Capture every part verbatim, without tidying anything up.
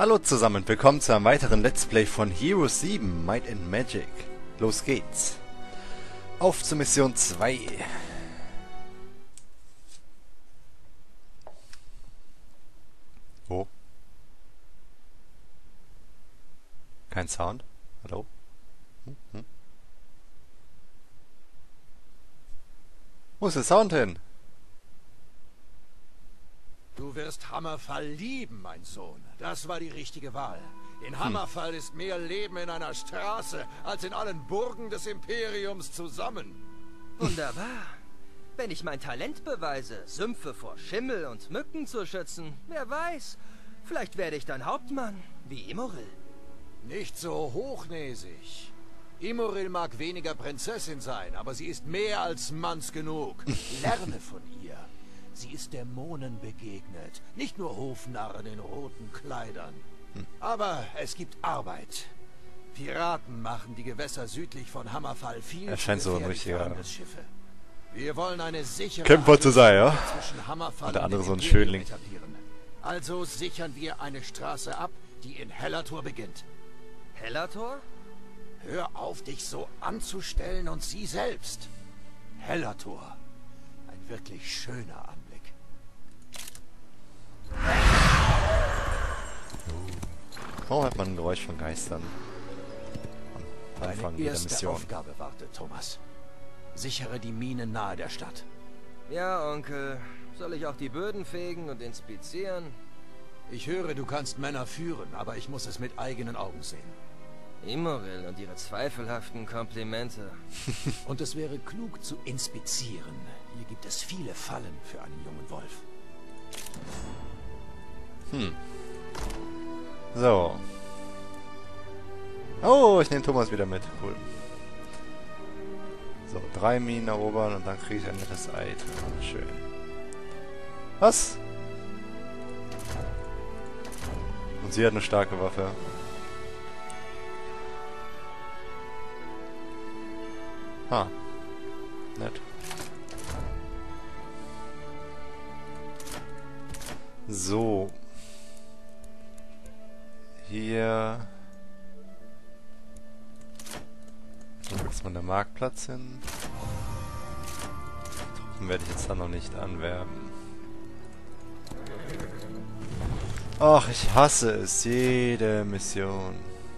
Hallo zusammen, willkommen zu einem weiteren Let's Play von Heroes sieben, Might and Magic. Los geht's. Auf zur Mission zwei. Wo? Kein Sound? Hallo? Hm? Hm? Wo ist der Sound hin? Du wirst Hammerfall lieben, mein Sohn. Das war die richtige Wahl. In Hammerfall ist mehr Leben in einer Straße als in allen Burgen des Imperiums zusammen. Wunderbar. Wenn ich mein Talent beweise, Sümpfe vor Schimmel und Mücken zu schützen, wer weiß, vielleicht werde ich dann Hauptmann, wie Imoril. Nicht so hochnäsig. Imoril mag weniger Prinzessin sein, aber sie ist mehr als Manns genug. Lerne von ihr. Sie ist Dämonen begegnet, nicht nur Hofnarren in roten Kleidern. Hm. Aber es gibt Arbeit. Piraten machen die Gewässer südlich von Hammerfall viel Er scheint so ein richtiger Schiffe. Wir wollen eine sichere Kämpfer zu sein, ja? Zwischen Hammerfall und der andere und so ein Imperium Schönling. etablieren. Also sichern wir eine Straße ab, die in Hellertor beginnt. Hellertor? Hör auf, dich so anzustellen und sieh selbst. Hellertor. Ein wirklich schöner Anblick. Warum hat man ein Geräusch von Geistern? Am Anfang Deine jeder erste Mission. Aufgabe wartet, Thomas. Sichere die Minen nahe der Stadt. Ja, Onkel. Soll ich auch die Böden fegen und inspizieren? Ich höre, du kannst Männer führen, aber ich muss es mit eigenen Augen sehen. Imoril und ihre zweifelhaften Komplimente. Und es wäre klug zu inspizieren. Hier gibt es viele Fallen für einen jungen Wolf. Hm. So. Oh, ich nehme Thomas wieder mit. Cool. So, drei Minen erobern und dann kriege ich ein nettes Item. Schön. Was? Und sie hat eine starke Waffe. Ah. Nett. So. Hier. Wo ist man der Marktplatz hin? Truppen werde ich jetzt dann noch nicht anwerben. Ach, ich hasse es. Jede Mission.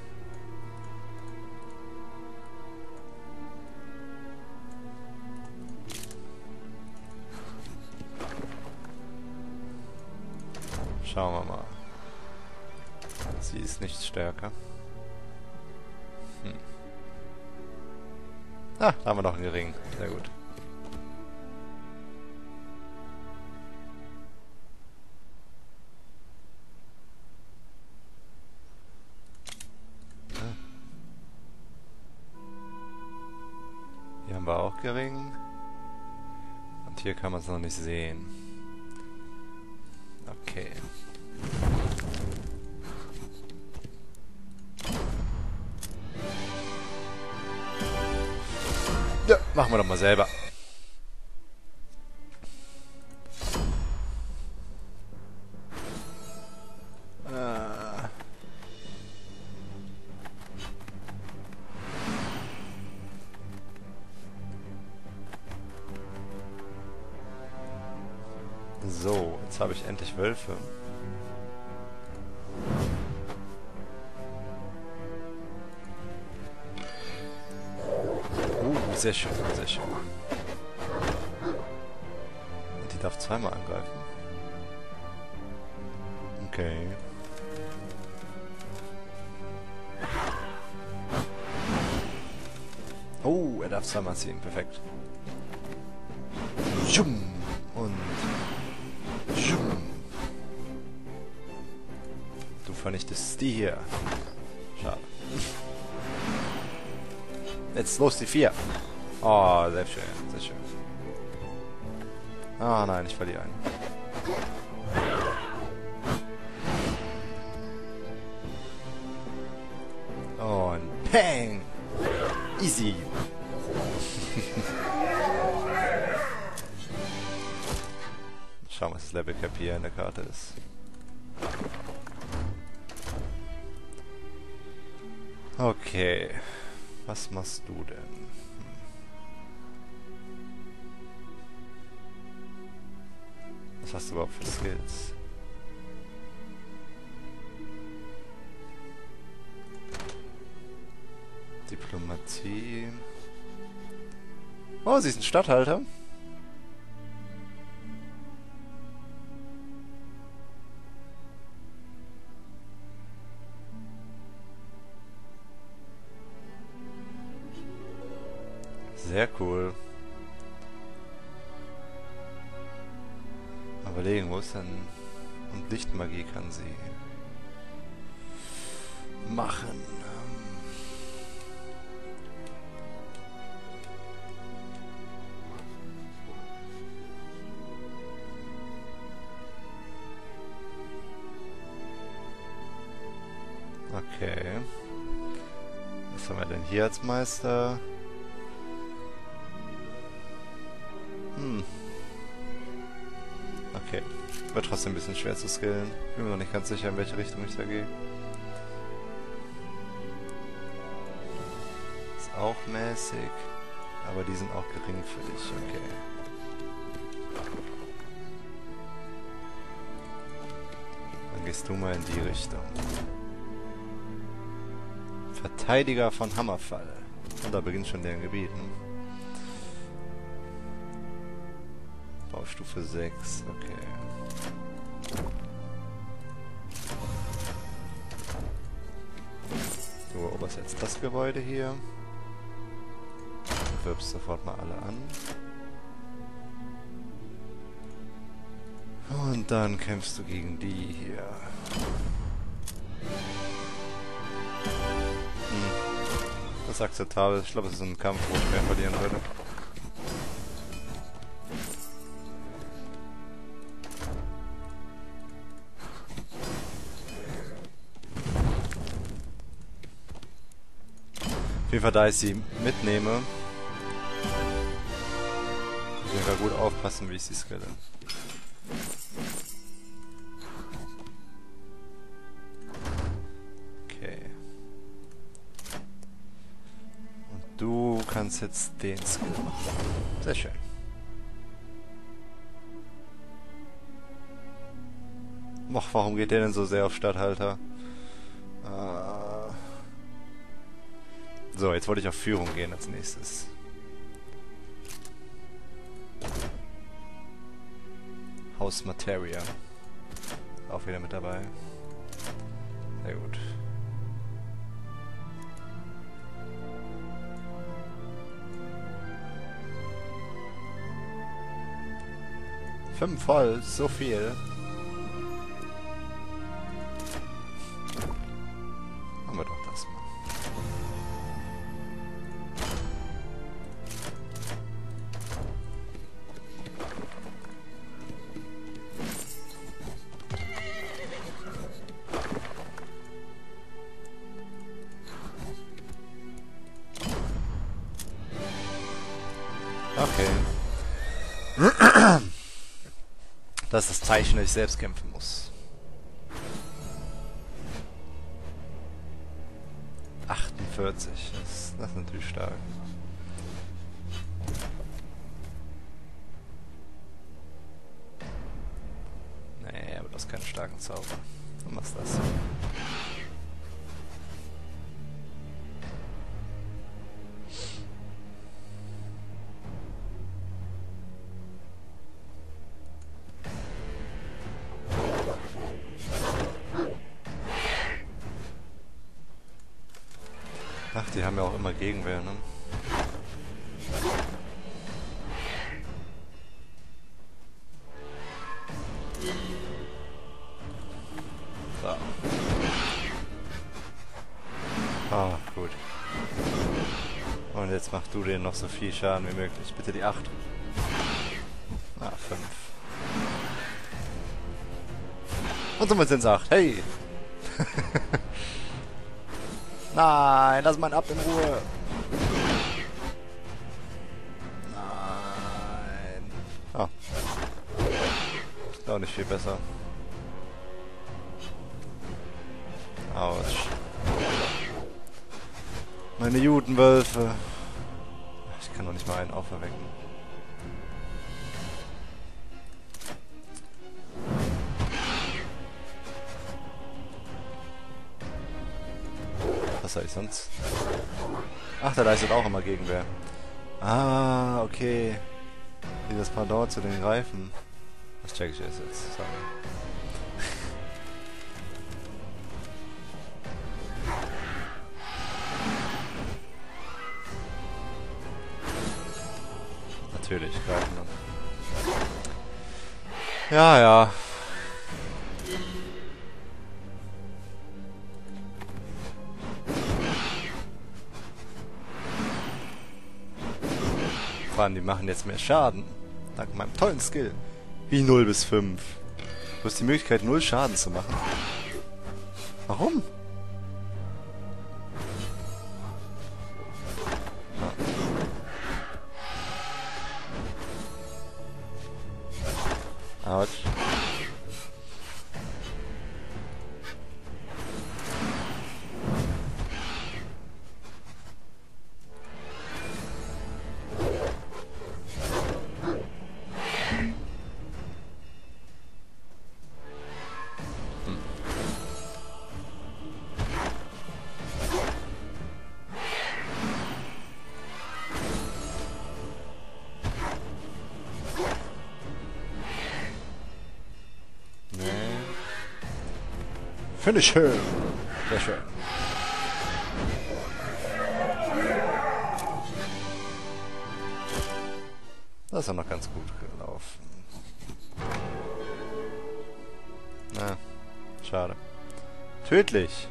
Schauen wir mal. Sie ist nicht stärker. Hm. Ah, da haben wir noch einen Ring. Sehr gut. Ah. Hier haben wir auch gering. Und hier kann man es noch nicht sehen. Okay. Ja, machen wir doch mal selber. Äh. So, jetzt habe ich endlich Wölfe. Uh, sehr schön, sehr schön. Und die darf zweimal angreifen. Okay. Oh, er darf zweimal ziehen, perfekt. Schum und schum. Du vernichtest die hier. Schade. Jetzt los die vier. Oh, sehr schön, sehr schön. Ah nein, ich verliere einen. Und Peng! Easy! Schauen wir, was das Level Cap hier in der Karte ist. Okay. Was machst du denn? Hm. Was hast du überhaupt für Skills? Diplomatie. Oh, sie ist ein Statthalter. Sehr cool. Überlegen, wo ist denn... Und Lichtmagie kann sie machen. Okay. Was haben wir denn hier als Meister? Hm. Okay. Wird trotzdem ein bisschen schwer zu skillen. Bin mir noch nicht ganz sicher, in welche Richtung ich da gehe. Ist auch mäßig. Aber die sind auch geringfügig. Okay. Dann gehst du mal in die Richtung. Verteidiger von Hammerfall. Und da beginnt schon deren Gebiet, ne? Baustufe sechs, okay. Du eroberst jetzt das Gebäude hier. Und wirbst sofort mal alle an. Und dann kämpfst du gegen die hier. Das ist akzeptabel. Ich glaube, es ist ein Kampf, wo ich mehr verlieren würde. Auf jeden Fall, da ich sie mitnehme, muss ich gut aufpassen, wie ich sie skille. Du kannst jetzt den Skill machen. Sehr schön. Och, warum geht der denn so sehr auf Statthalter? Äh so, jetzt wollte ich auf Führung gehen als nächstes. Haus Materia. Auch wieder mit dabei. Sehr gut. Fünf Holz, so viel. Machen wir doch das mal. Okay. Das ist das Zeichen, dass ich selbst kämpfen muss. achtundvierzig. Das, das ist natürlich stark. Nee, aber du hast keinen starken Zauber. Du machst das. Ach, die haben ja auch immer Gegenwehr, ne? So. Ah, gut. Und jetzt mach du denen noch so viel Schaden wie möglich. Bitte die acht. Ah, fünf. Und somit sind es acht. Hey! Nein, lass mal ab in Ruhe. Nein. Oh. Ist auch nicht viel besser. Autsch. Meine Judenwölfe. Ich kann doch nicht mal einen auferwecken. Was soll ich sonst? Ach, der leistet auch immer Gegenwehr. Ah, okay. Wie das Pendant zu den Greifen. Das check ich erst jetzt. Sorry. Natürlich, greifen dann. Ja, ja. Vor allem, die machen jetzt mehr Schaden. Dank meinem tollen Skill. Wie null bis fünf. Du hast die Möglichkeit, null Schaden zu machen. Warum? Autsch. Finish him! Sehr schön. Das ist ja noch ganz gut gelaufen. Na, schade. Tödlich!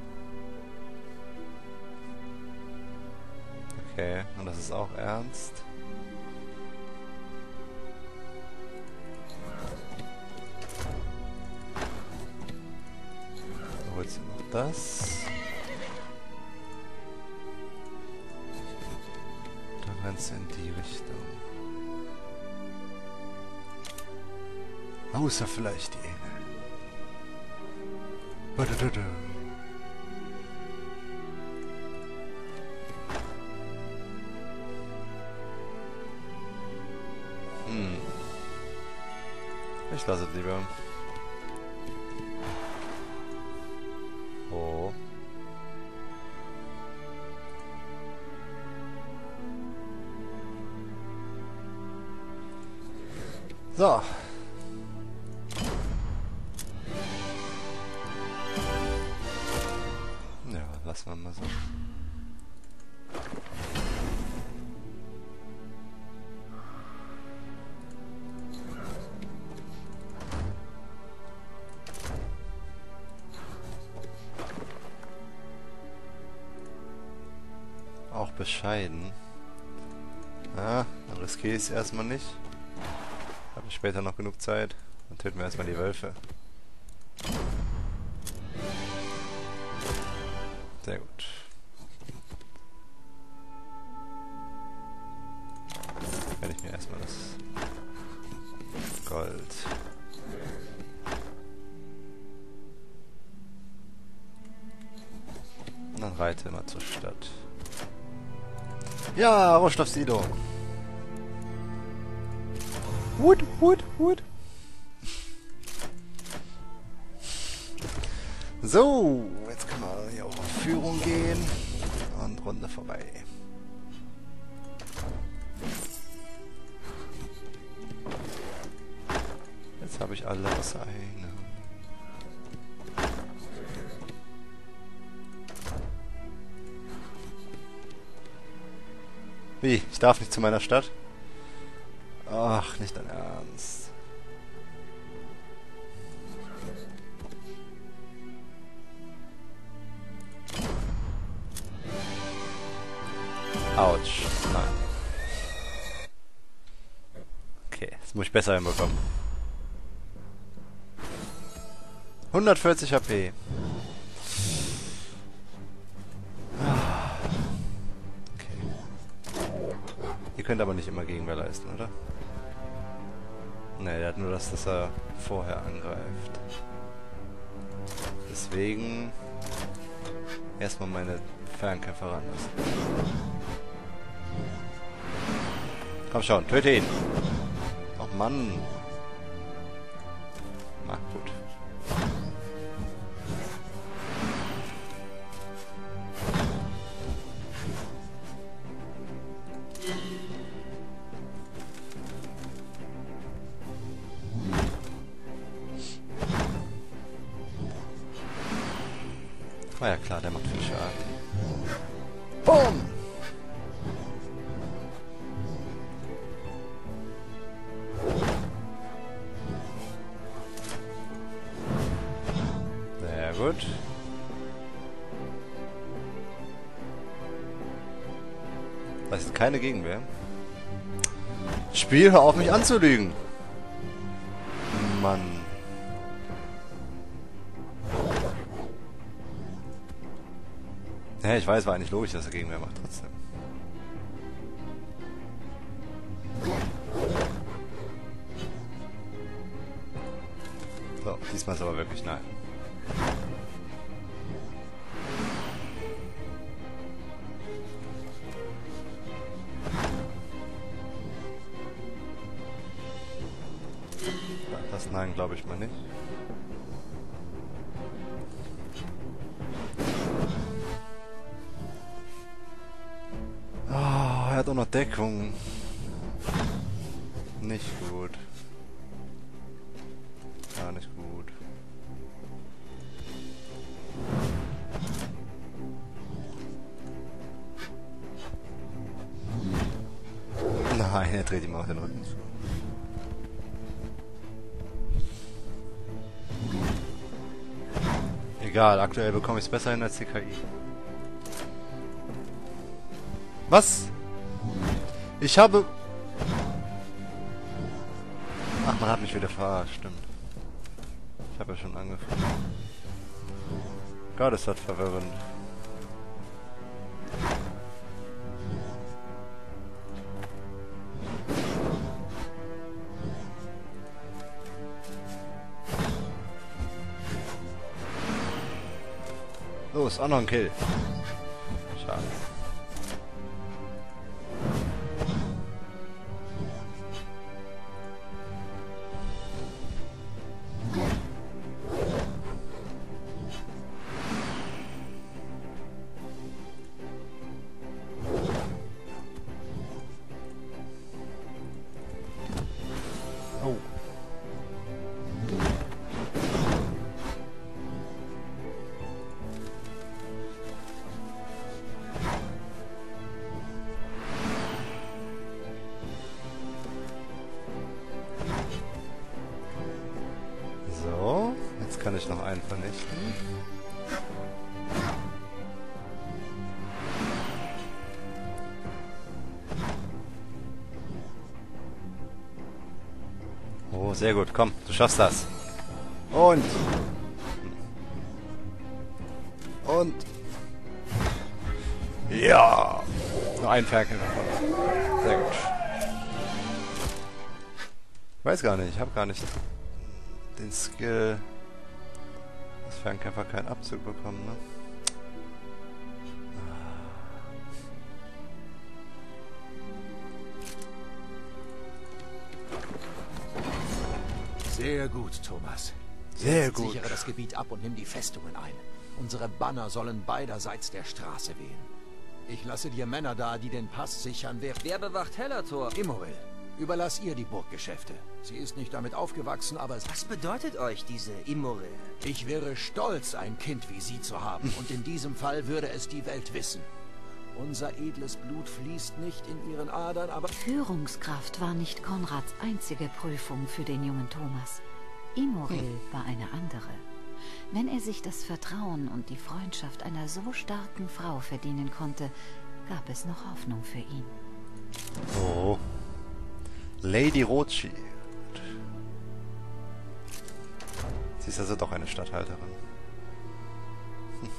Okay, und das ist auch ernst. Holst du noch das? Dann rennst du in die Richtung. Außer vielleicht die Engel. Badadada. Hm. Ich lasse es lieber. Oh. So. Ja, lassen wir mal so. Auch bescheiden. Ja, dann riskiere ich es erstmal nicht. Habe ich später noch genug Zeit. Dann töten wir erstmal die Wölfe. Sehr gut. Werde ich mir erstmal das Gold. Und dann reite immer zur Stadt. Ja, Rohstoffsiedlung. Wood, wood, wood. So, jetzt können wir hier auch auf Führung gehen. Und Runde vorbei. Jetzt habe ich alle außer eine. Wie? Ich darf nicht zu meiner Stadt? Ach, nicht dein Ernst. Autsch. Nein. Okay, das muss ich besser hinbekommen. hundertvierzig H P. Ihr könnt aber nicht immer Gegenwehr leisten, oder? Ne, der hat nur das, dass er vorher angreift. Deswegen Erstmal meine Fernkämpfer ranlassen. Komm schon, töte ihn! Oh Mann! Na gut. War ja klar, der macht viel Schaden. Boom! Sehr gut. Das ist keine Gegenwehr. Spiel, hör auf mich anzulügen! Mann. Ja, ich weiß, war eigentlich logisch, dass er Gegenwehr macht, trotzdem. So, diesmal ist aber wirklich nein. Das Nein glaube ich mal nicht. Oh, er hat auch noch Deckung. Nicht gut. Gar nicht gut. Nein, er dreht ihm auch den Rücken zu. Egal, aktuell bekomme ich es besser hin als die K I. Was? Ich habe... Ach, man hat mich wieder verarscht, stimmt. Ich habe ja schon angefangen. Gott, ist das verwirrend. Los, auch noch ein Kill. Schade. Oh. So, jetzt kann ich noch einen vernichten. Oh, sehr gut. Komm, du schaffst das. Und. Und. Ja. Nur ein Fernkämpfer. Sehr gut. Ich weiß gar nicht. Ich habe gar nicht den Skill, dass Fernkämpfer keinen Abzug bekommen, ne? Sehr gut, Thomas. Sehr Jetzt gut. sichere das Gebiet ab und nimm die Festungen ein. Unsere Banner sollen beiderseits der Straße wehen. Ich lasse dir Männer da, die den Pass sichern, während... Wer bewacht Hellertor? Imoril, überlass ihr die Burggeschäfte. Sie ist nicht damit aufgewachsen, aber... Was bedeutet euch diese Immoral? Ich wäre stolz, ein Kind wie sie zu haben. Und in diesem Fall würde es die Welt wissen. Unser edles Blut fließt nicht in ihren Adern, aber... Führungskraft war nicht Konrads einzige Prüfung für den jungen Thomas. Imoril hm. war eine andere. Wenn er sich das Vertrauen und die Freundschaft einer so starken Frau verdienen konnte, gab es noch Hoffnung für ihn. Oh. Lady Rothschild. Sie ist also doch eine Statthalterin. Hm.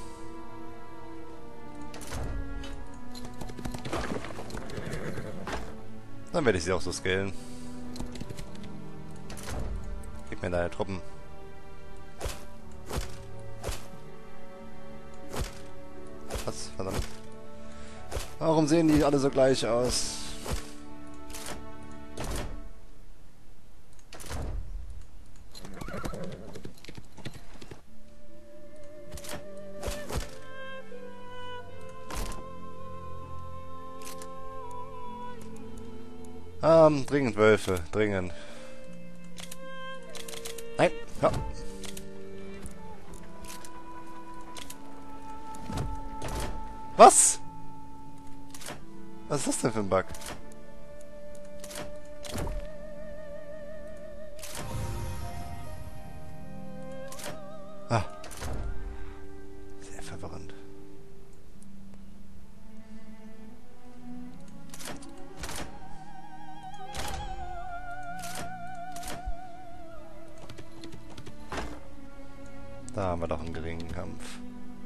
Dann werde ich sie auch so scalen. Gib mir deine Truppen. Warum sehen die alle so gleich aus? Ähm, dringend Wölfe, dringend. Nein, ja. Was? Was ist das denn für ein Bug? Ah. Sehr verwirrend. Da haben wir doch einen geringen Kampf.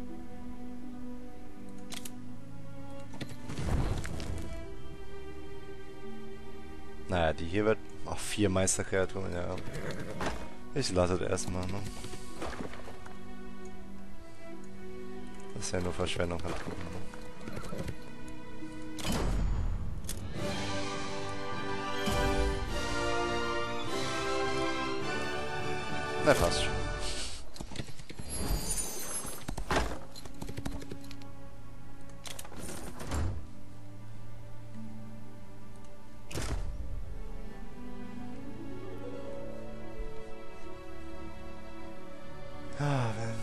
Naja, die hier wird... Ach, vier Meisterkreaturen, ja. Ich lasse das erstmal, ne? Das ist ja nur Verschwendung. Halt. Na, fast schon. Ah, wenn...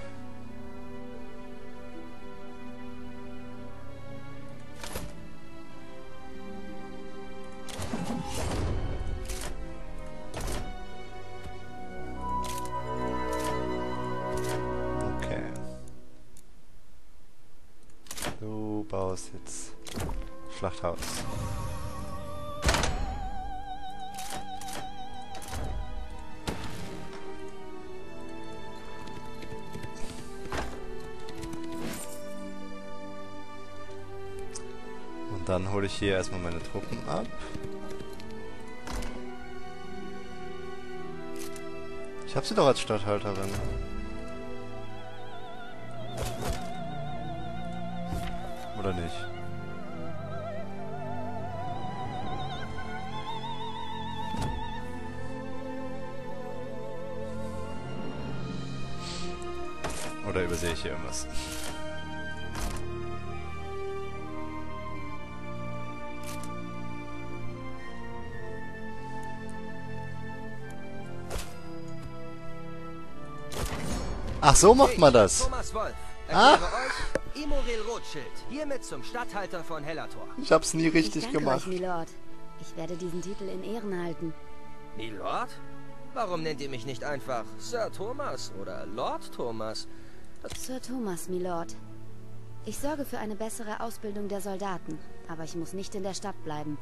Okay. Du baust jetzt Schlachthaus. Dann hole ich hier erstmal meine Truppen ab. Ich habe sie doch als Statthalterin. Oder nicht? Oder übersehe ich hier irgendwas? Ach, so macht man das. Thomas Wolf, Ah. erkläre euch Imoril Rothschild, hiermit zum Statthalter von Hellertor. Ich hab's nie richtig ich danke gemacht. euch, Milord. Ich werde diesen Titel in Ehren halten. Milord? Warum nennt ihr mich nicht einfach Sir Thomas oder Lord Thomas? Sir Thomas, Milord. Ich sorge für eine bessere Ausbildung der Soldaten, aber ich muss nicht in der Stadt bleiben.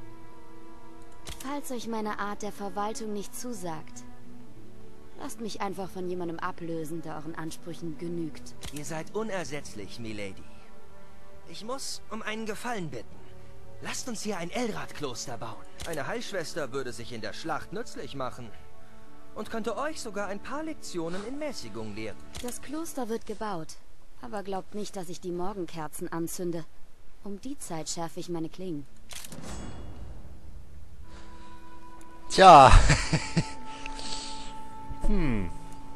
Falls euch meine Art der Verwaltung nicht zusagt, lasst mich einfach von jemandem ablösen, der euren Ansprüchen genügt. Ihr seid unersetzlich, Milady. Ich muss um einen Gefallen bitten. Lasst uns hier ein Elrad-Kloster bauen. Eine Heilschwester würde sich in der Schlacht nützlich machen. Und könnte euch sogar ein paar Lektionen in Mäßigung lehren. Das Kloster wird gebaut, aber glaubt nicht, dass ich die Morgenkerzen anzünde. Um die Zeit schärfe ich meine Klingen. Tja. Hm.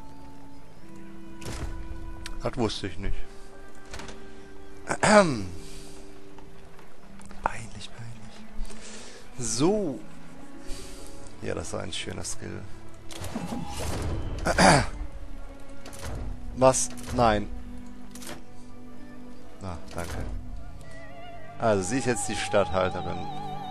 Das wusste ich nicht. Peinlich, peinlich. So. Ja, das war ein schöner Skill. Was? Nein. Ah, danke. Also, sie ist jetzt die Statthalterin.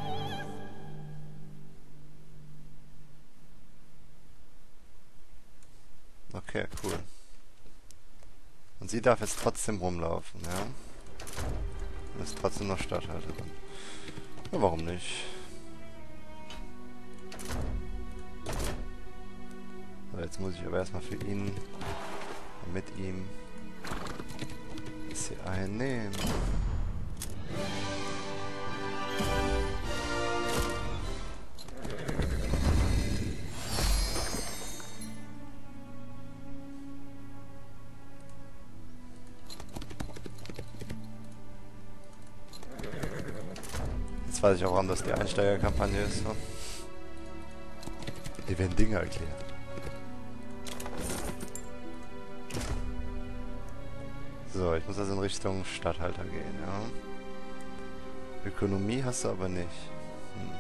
Okay, cool. Und sie darf jetzt trotzdem rumlaufen, ja? Und ist trotzdem noch Statthalterin. Ja, warum nicht? So, jetzt muss ich aber erstmal für ihn, mit ihm, das hier einnehmen. Jetzt weiß ich auch, warum das die Einsteigerkampagne ist. So. Die werden Dinge erklärt. So, ich muss also in Richtung Statthalter gehen, ja. Ökonomie hast du aber nicht. Hm.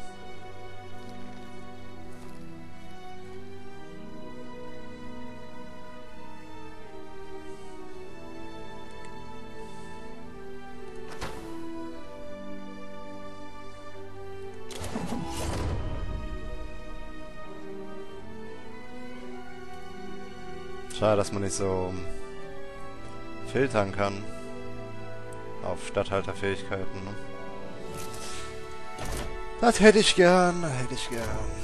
Schade, dass man nicht so filtern kann auf Statthalterfähigkeiten. Ne? Das hätte ich gern, das hätte ich gern.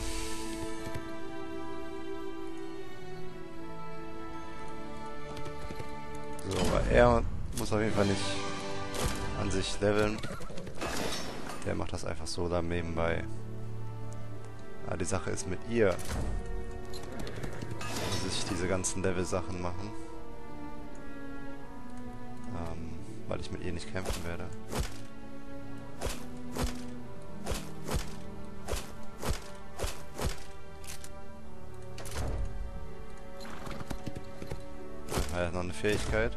So, aber er muss auf jeden Fall nicht an sich leveln. Der macht das einfach so da nebenbei. Ah, die Sache ist mit ihr. Muss ich diese ganzen Level-Sachen machen. Ähm, weil ich mit ihr nicht kämpfen werde. Da war ja noch eine Fähigkeit.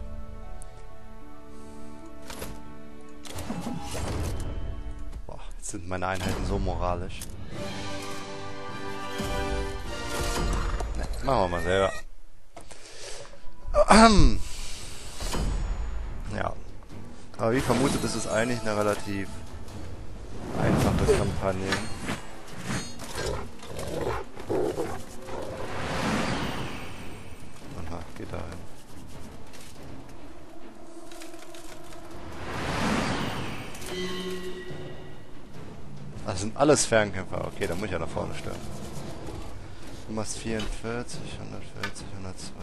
Boah, jetzt sind meine Einheiten so moralisch. Ne, machen wir mal selber. Ja. Aber wie vermutet, ist es eigentlich eine relativ einfache Kampagne. Aha, geht da hin. Das sind alles Fernkämpfer. Okay, dann muss ich ja nach vorne stellen. Du machst vierundvierzig, hundertvierzig, hundertzwei.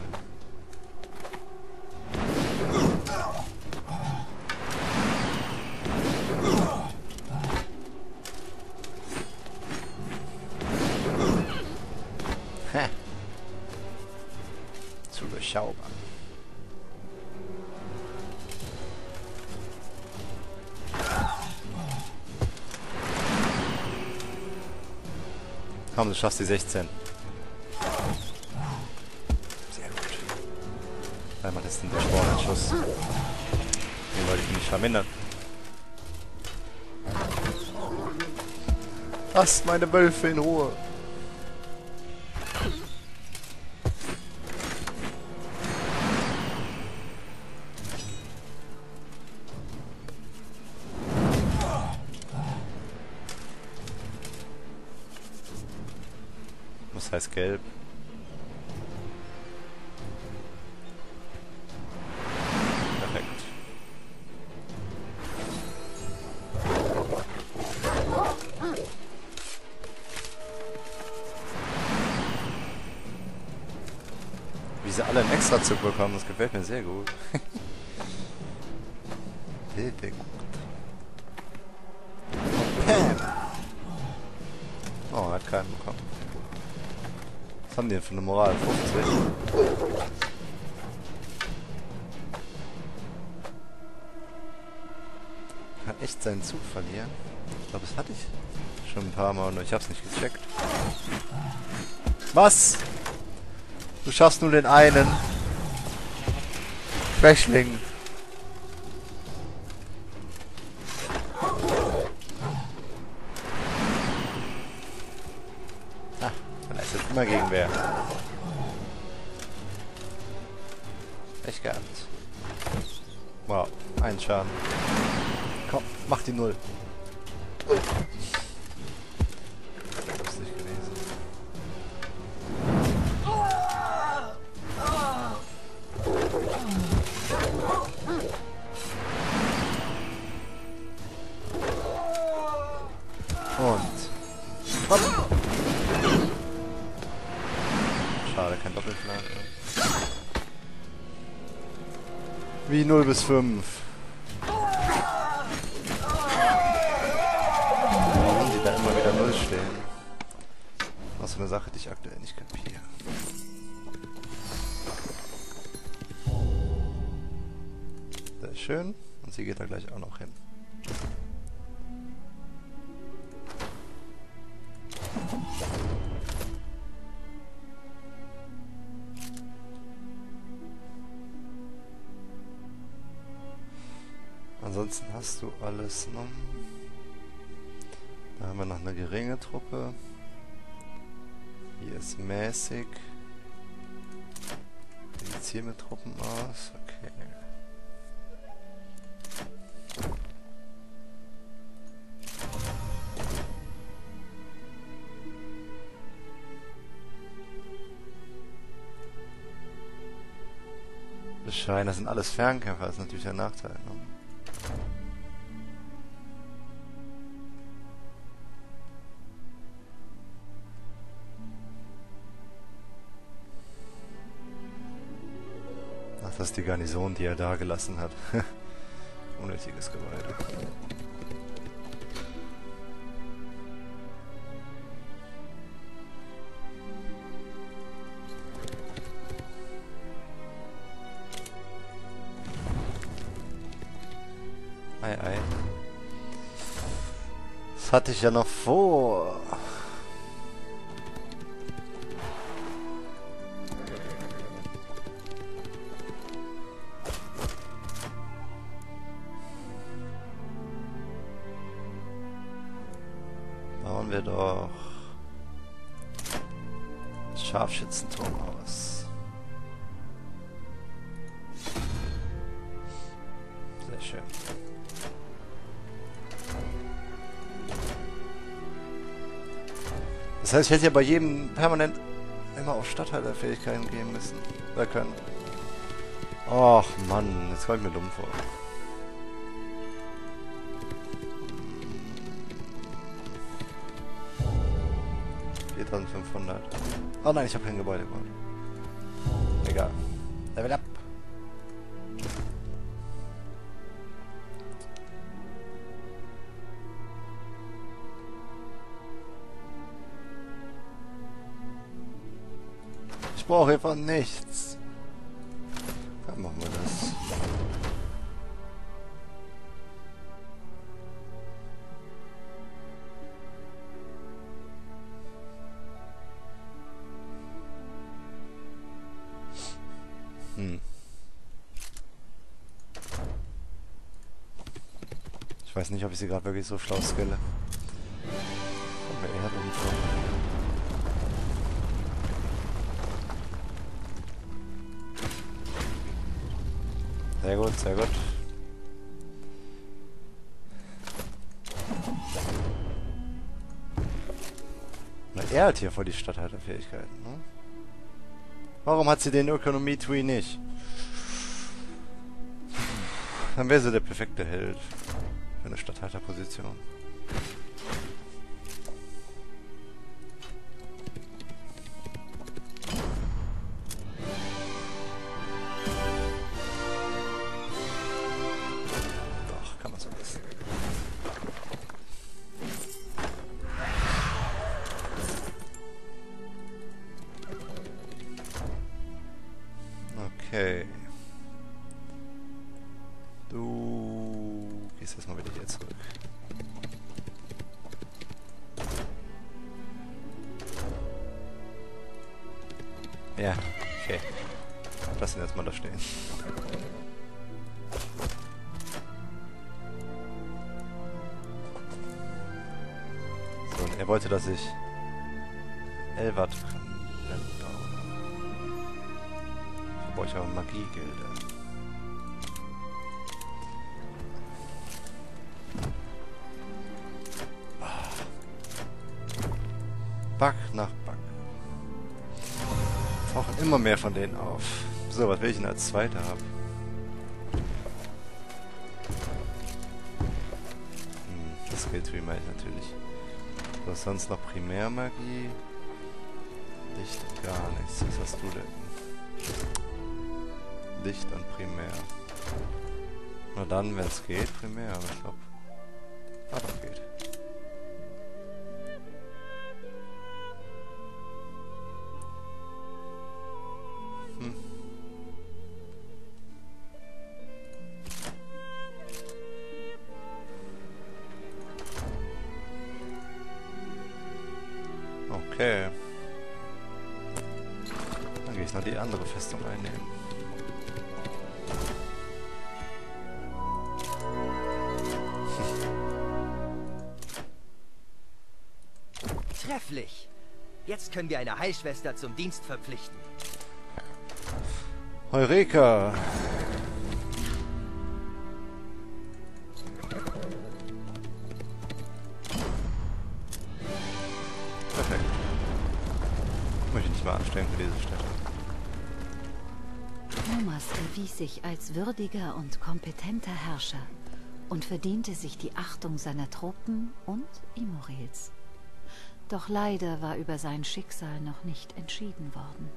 Hä? Zu durchschaubar. Komm, du schaffst die sechzehn. Sehr gut. Weil man jetzt den durchbohrenden Schuss. Den wollte ich nicht vermindern. Lasst meine Wölfe in Ruhe. Was heißt gelb? Perfekt. Wie sie alle einen Extrazug bekommen, das gefällt mir sehr gut. Sehr gut. Bam! Oh, er hat keinen bekommen. Was haben die denn für eine Moral? fünfzig? Kann echt seinen Zug verlieren. Ich glaube, das hatte ich schon ein paar Mal und ich hab's nicht gecheckt. Was? Du schaffst nur den einen. Schwächling. Ah, dann ist jetzt immer Gegenwehr. Echt gehabt. Wow, ein Schaden. Komm, mach die Null. Lustig gewesen. Und. Hopp. Schade, kein Doppelschlag. Wie null bis fünf. Die da immer wieder null stehen. Das ist so eine Sache, die ich aktuell nicht kapiere. Sehr schön. Und sie geht da gleich auch noch hin. ansonsten hast du alles, ne? Da haben wir noch eine geringe Truppe. Hier ist mäßig. Wie sieht es hier mit Truppen aus? Okay. Bescheiden, das sind alles Fernkämpfer, das ist natürlich ein Nachteil, ne? Ach, das ist die Garnison, die er da gelassen hat. Unnötiges Gebäude. Ei, ei. Das hatte ich ja noch vor. Bauen wir doch Scharfschützenturm aus. Sehr schön. Das heißt, ich hätte ja bei jedem permanent immer auf Statthalterfähigkeiten gehen müssen. Oder können. Och Mann, jetzt komme ich mir dumm vor. viertausendfünfhundert. Oh nein, ich habe kein Gebäude gebaut. Egal. Level up. Ich brauche einfach nichts. Dann machen wir das. Hm. Ich weiß nicht, ob ich sie gerade wirklich so schlau skille. Kommt mir eher dumm vor. Sehr gut, sehr gut. Na, er hat hier voll die Statthalterfähigkeiten, ne? Warum hat sie den Ökonomie-Tree nicht? Dann wäre sie der perfekte Held für eine Statthalterposition. Okay. Du gehst jetzt mal wieder hier zurück. Ja, okay. Lass ihn jetzt mal da stehen. So, und er wollte, dass ich Elvat brauche ich aber Magiegilde. Back nach Back. Tauchen immer mehr von denen auf. So, was will ich denn als Zweiter haben? Hm, das Skill-Tree meine ich natürlich. Was sonst noch Primärmagie? Nicht gar nichts. Was hast du denn? Licht und Primär. Na dann, wenn es geht, Primär, aber ich glaube. Ah, doch geht. Hm. Okay. Dann gehe ich noch die andere Festung einnehmen. Vortrefflich. Jetzt können wir eine Heilschwester zum Dienst verpflichten. Heureka! Perfekt. Ich möchte nicht mal anstrengen für diese Städte. Thomas erwies sich als würdiger und kompetenter Herrscher und verdiente sich die Achtung seiner Truppen und Imorils. Doch leider war über sein Schicksal noch nicht entschieden worden.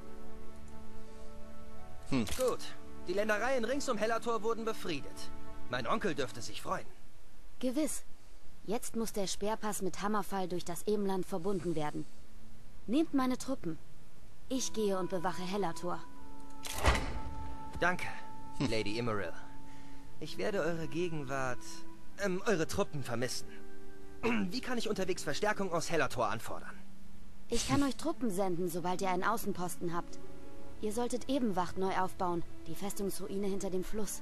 Hm. Gut, die Ländereien rings um Hellertor wurden befriedet. Mein Onkel dürfte sich freuen. Gewiss. Jetzt muss der Speerpass mit Hammerfall durch das Ebenland verbunden werden. Nehmt meine Truppen. Ich gehe und bewache Hellertor. Danke, hm. Lady Imoril. Ich werde eure Gegenwart, ähm, eure Truppen vermissen. Wie kann ich unterwegs Verstärkung aus Hellertor anfordern? Ich kann euch Truppen senden, sobald ihr einen Außenposten habt. Ihr solltet Ebenwacht neu aufbauen, die Festungsruine hinter dem Fluss.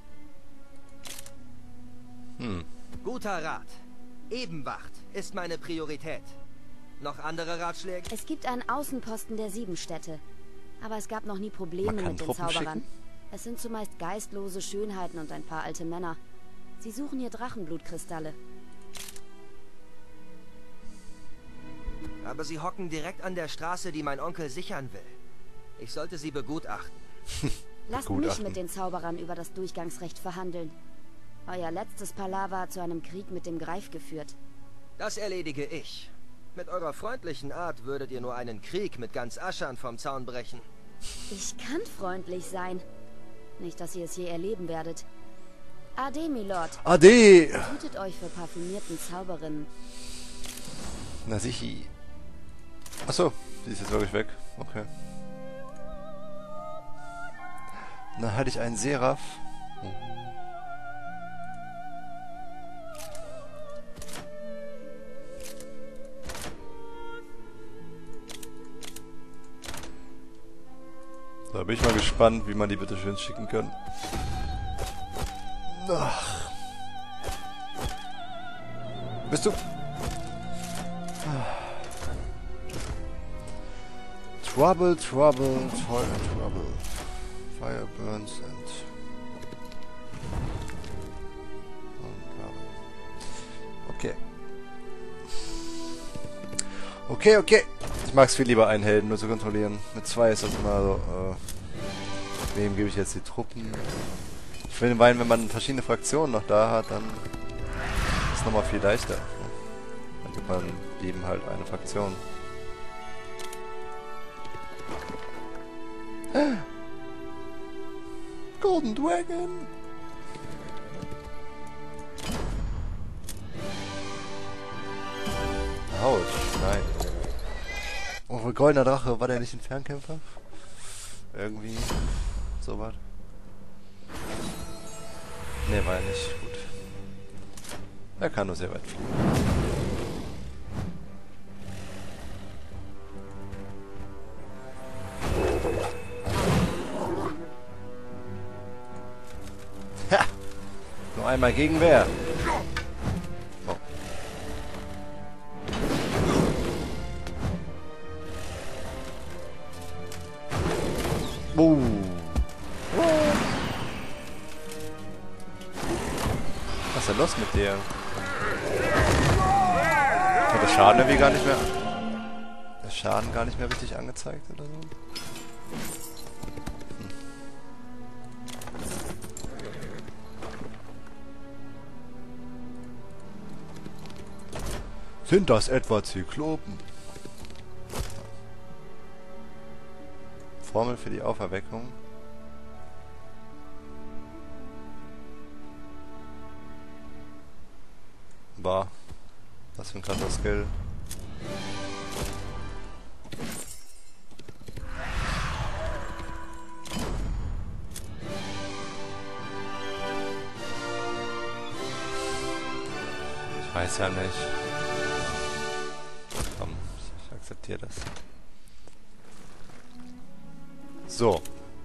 Hm. Guter Rat. Ebenwacht ist meine Priorität. Noch andere Ratschläge? Es gibt einen Außenposten der Siebenstädte. Aber es gab noch nie Probleme mit den Truppen Zauberern. Schicken? Es sind zumeist geistlose Schönheiten und ein paar alte Männer. Sie suchen hier Drachenblutkristalle. Aber sie hocken direkt an der Straße, die mein Onkel sichern will. Ich sollte sie begutachten. Lasst mich mit den Zauberern über das Durchgangsrecht verhandeln. Euer letztes Palaver hat zu einem Krieg mit dem Greif geführt. Das erledige ich. Mit eurer freundlichen Art würdet ihr nur einen Krieg mit ganz Aschern vom Zaun brechen. Ich kann freundlich sein. Nicht, dass ihr es je erleben werdet. Ade, Milord. Ade! Hütet euch vor parfümierten Zauberinnen. Na sichi. Achso, die ist jetzt wirklich weg. Okay. Dann hatte ich einen Seraph. Oh. Da bin ich mal gespannt, wie man die bitte schön schicken kann. Ach. Bist du? Trouble, trouble, trouble, trouble. Fire burns and... Okay. Okay, okay. Ich mag es viel lieber, einen Helden nur zu kontrollieren. Mit zwei ist das immer so, äh... wem gebe ich jetzt die Truppen? Ich finde, wenn man verschiedene Fraktionen noch da hat, dann ist es nochmal viel leichter. Dann gibt man jedem halt eine Fraktion. Golden Dragon! Autsch, nein. Oh, goldener Drache, war der nicht ein Fernkämpfer? Irgendwie sowas. Ne, war er nicht. Gut. Er kann nur sehr weit fliegen. Ha! Nur einmal Gegenwehr. Oh. Uh. Was ist denn los mit dir? Wird der Schaden irgendwie gar nicht mehr... Der Schaden gar nicht mehr richtig angezeigt oder so? Hm. Sind das etwa Zyklopen? Formel für die Auferweckung. Bah. Was für ein krasser Skill. Ich weiß ja nicht. Komm, ich akzeptiere das. So.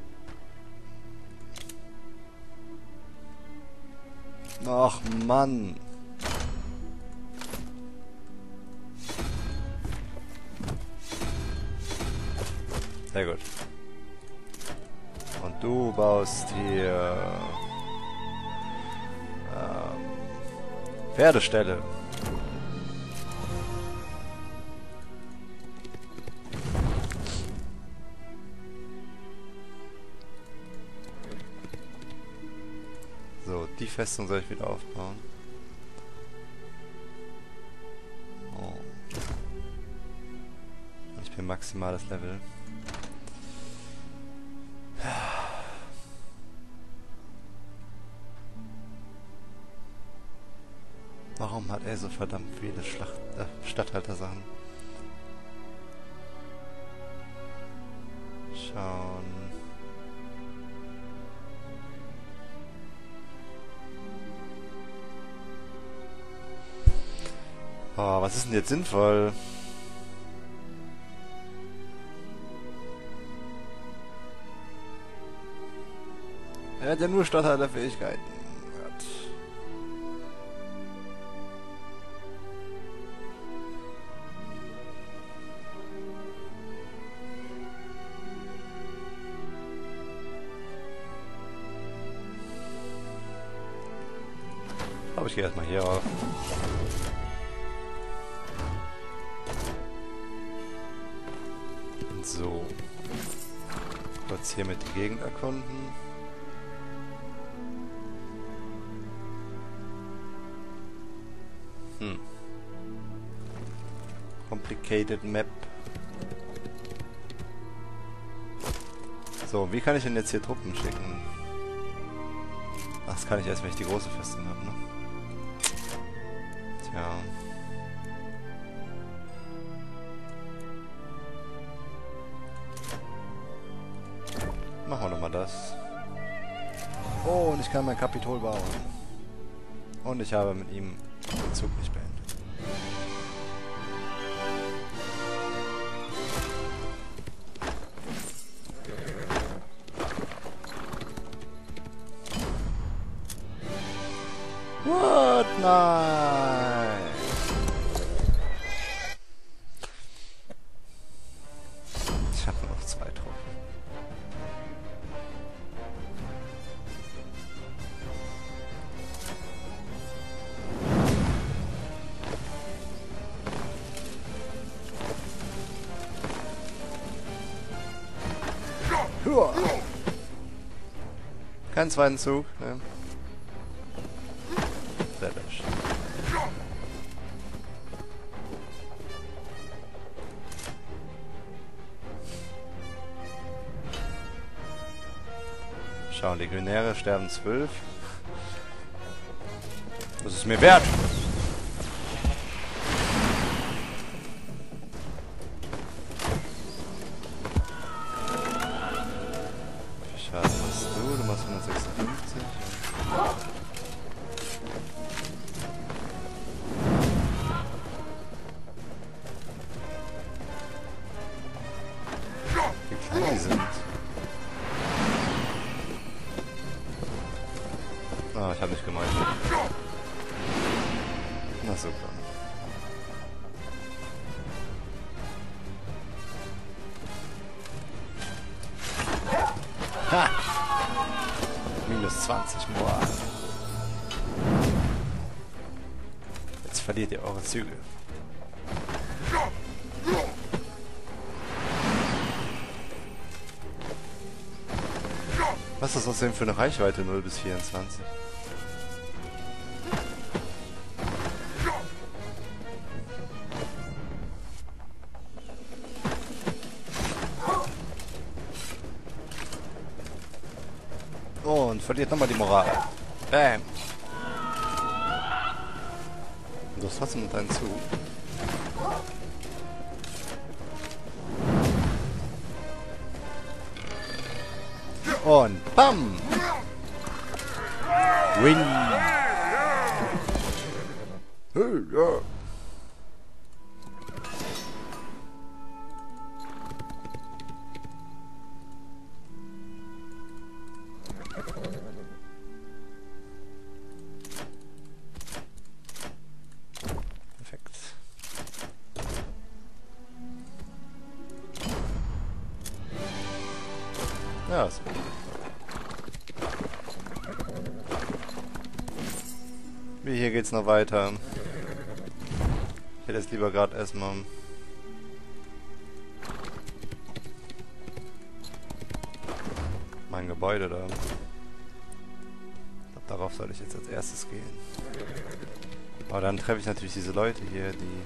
Ach Mann. Sehr gut. Und du baust hier ähm, Pferdeställe. So, die Festung soll ich wieder aufbauen. Oh. Ich bin maximales Level. Warum hat er so verdammt viele Schlacht äh, Statthalter-Sachen? Schauen. Oh, was ist denn jetzt sinnvoll? Er hat ja nur Statthalter-Fähigkeiten. Gott. Aber ich gehe erstmal hier auf. So. Kurz hier mit die Gegend erkunden. Hm. Complicated Map. So, wie kann ich denn jetzt hier Truppen schicken? Ach, das kann ich erst, wenn ich die große Festung habe, ne? Tja. Machen wir nochmal das. Oh, und ich kann mein Kapitol bauen. Und ich habe mit ihm den Zug nicht beendet. What? Nein! Ich habe nur noch zwei Truppen. Keinen zweiten Zug, ne? Sehr löscht. Schauen, Legionäre sterben zwölf. Das ist mir wert! Schade, was du? Du machst hundertsechsundfünfzig. Wie klein die sind. Ah, ich hab nicht gemeint. Na super. Ha! Minus zwanzig Moral. Jetzt verliert ihr eure Züge. Was ist das denn für eine Reichweite null bis vierundzwanzig? Und verliert nochmal die Moral. Bam. Du hast trotzdem mit deinen Zug. Und bam! Win! Hey, ja. Ja, ist Wie, hier geht's noch weiter. Ich hätte jetzt lieber gerade erstmal... mein Gebäude da. Ich glaube, darauf soll ich jetzt als erstes gehen. Aber dann treffe ich natürlich diese Leute hier, die...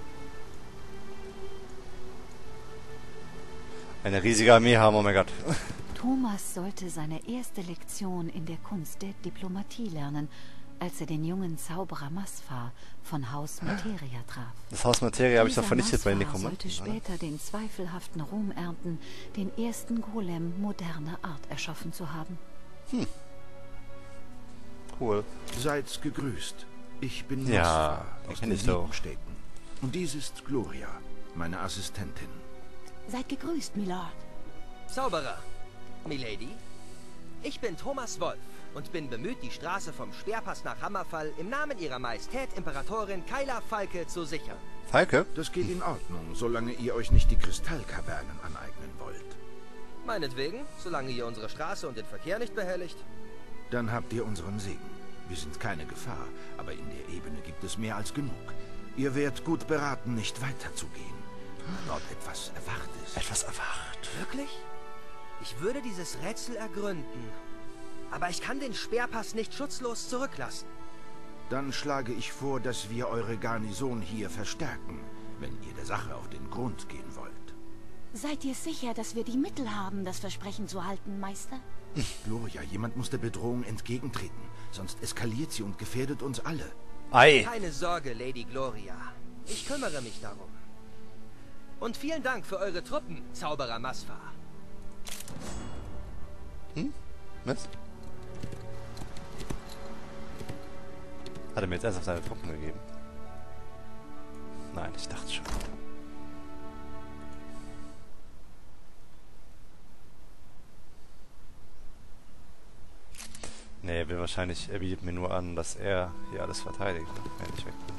eine riesige Armee haben, oh mein Gott. Thomas sollte seine erste Lektion in der Kunst der Diplomatie lernen, als er den jungen Zauberer Masfar von Haus Materia traf. Das Haus Materia habe ich doch Dieser vernichtet bei den Masfar Nekromanten. sollte später den zweifelhaften Ruhm ernten, den ersten Golem moderner Art erschaffen zu haben. Hm. Cool. Seid gegrüßt. Ich bin Ja, Masfar den aus kenn den ich doch. Siebenstädten. Und dies ist Gloria, meine Assistentin. Seid gegrüßt, Milord. Zauberer, Milady. Ich bin Thomas Wolf und bin bemüht, die Straße vom Speerpass nach Hammerfall im Namen ihrer Majestät Imperatorin Kyla Falke zu sichern. Falke? Das geht in Ordnung, solange ihr euch nicht die Kristallkavernen aneignen wollt. Meinetwegen, solange ihr unsere Straße und den Verkehr nicht behelligt. Dann habt ihr unseren Segen. Wir sind keine Gefahr, aber in der Ebene gibt es mehr als genug. Ihr wärt gut beraten, nicht weiterzugehen. Dort etwas erwacht ist. Etwas erwacht. Wirklich? Ich würde dieses Rätsel ergründen. Aber ich kann den Speerpass nicht schutzlos zurücklassen. Dann schlage ich vor, dass wir eure Garnison hier verstärken, wenn ihr der Sache auf den Grund gehen wollt. Seid ihr sicher, dass wir die Mittel haben, das Versprechen zu halten, Meister? Gloria, jemand muss der Bedrohung entgegentreten, sonst eskaliert sie und gefährdet uns alle. Ei. Keine Sorge, Lady Gloria. Ich kümmere mich darum. Und vielen Dank für eure Truppen, Zauberer Masfar. Hm? Was? Hat er mir jetzt erst auf seine Truppen gegeben? Nein, ich dachte schon. Nee, er will wahrscheinlich, er bietet mir nur an, dass er hier alles verteidigt, wenn ich weg bin.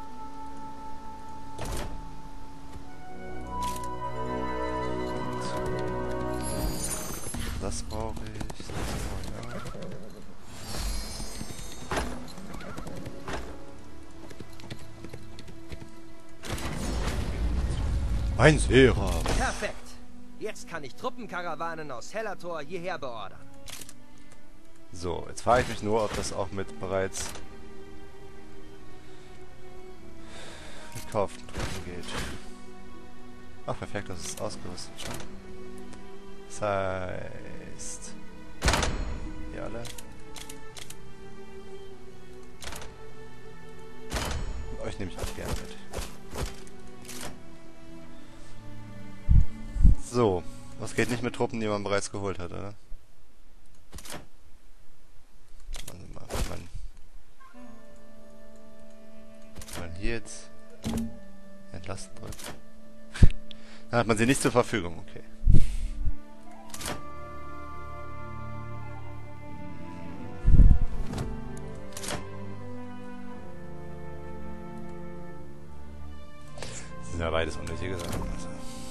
Das brauche ich, das brauche ich auch. Ein Serum. Perfekt. Jetzt kann ich Truppenkarawanen aus Hellertor hierher beordern. So, jetzt frage ich mich nur, ob das auch mit bereits gekauften Truppen geht. Ach, perfekt, das ist ausgerüstet schon. Das heißt... Hier alle. Und euch nehme ich auch gerne mit. So, was geht nicht mit Truppen, die man bereits geholt hat, oder? Also mal, wenn man, wenn man hier jetzt entlasten drückt, dann hat man sie nicht zur Verfügung, okay. Das sind ja beides unnötige Sachen. Also.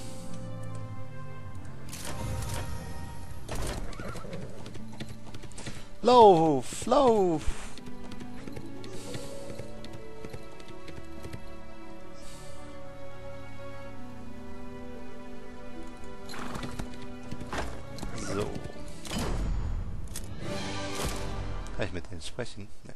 Lauf, lauf! So. Kann ich mit denen sprechen? Nee.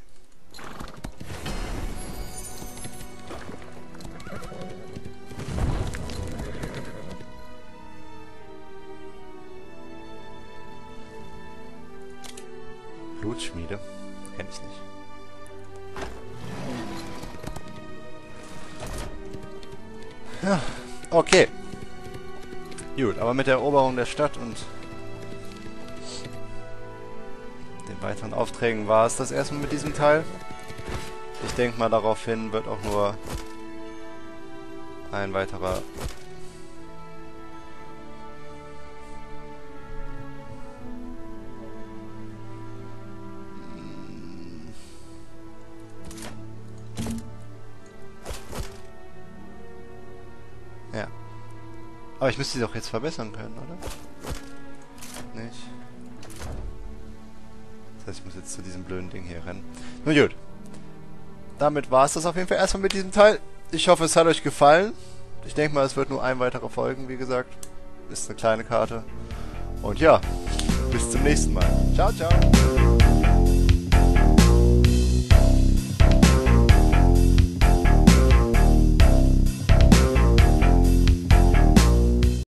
Blutschmiede? Kenn ich nicht. Ja, okay. Gut, aber mit der Eroberung der Stadt und den weiteren Aufträgen war es das erstmal mit diesem Teil. Ich denke mal, daraufhin wird auch nur ein weiterer Ja. Aber ich müsste sie doch jetzt verbessern können, oder? Nicht? Das heißt, ich muss jetzt zu diesem blöden Ding hier rennen. Nun gut. Damit war es das auf jeden Fall erstmal mit diesem Teil. Ich hoffe, es hat euch gefallen. Ich denke mal, es wird nur ein weiterer folgen, wie gesagt. Ist eine kleine Karte. Und ja, bis zum nächsten Mal. Ciao, ciao.